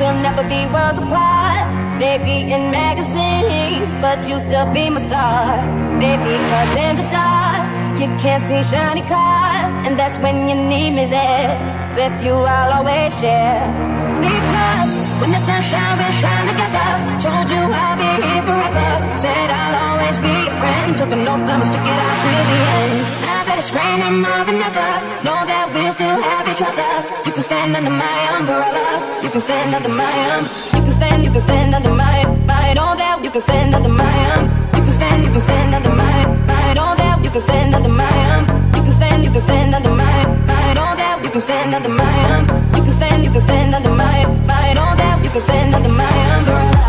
we'll never be worlds apart. Maybe in magazines, but you'll still be my star. Baby, 'cause in the dark you can't see shiny cars, and that's when you need me there. With you I'll always share. Because when the sun shines, we shine together. Told you I'll be here forever. Said I'll always be your friend. Took an oath, I'ma stick it out to the end. Now that it's raining more than ever, know that we'll still have each other. You can stand under my umbrella. You can stand under my You can stand under my know that you can stand under my You can stand under my know that you can stand under my You can stand under my know that you can stand under my You can stand under my know that you can stand under my umbrella.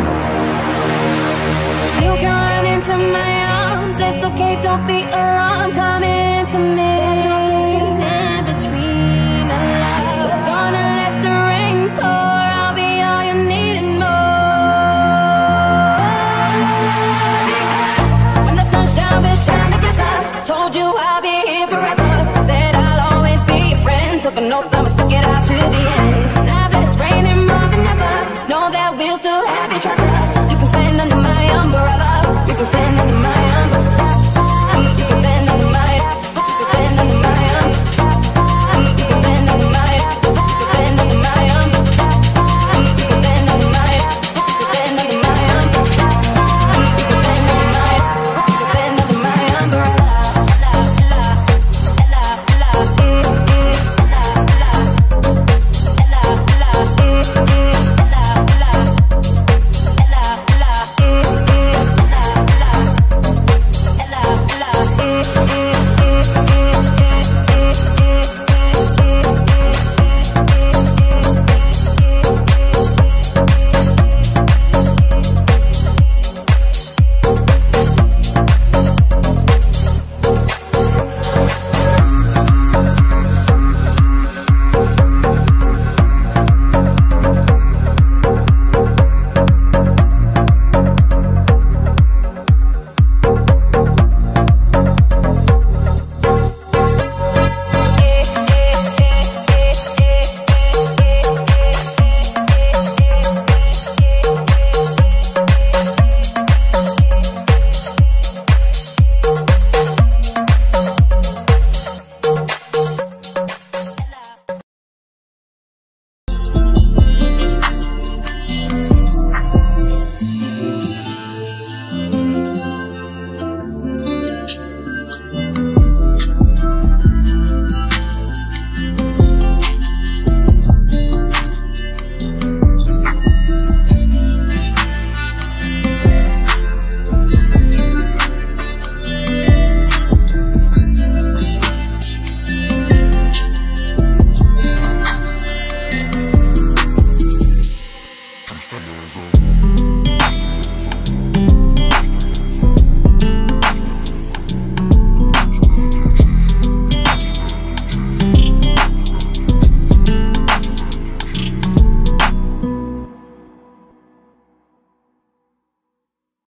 You can run into my arms, it's okay, don't be alarmed.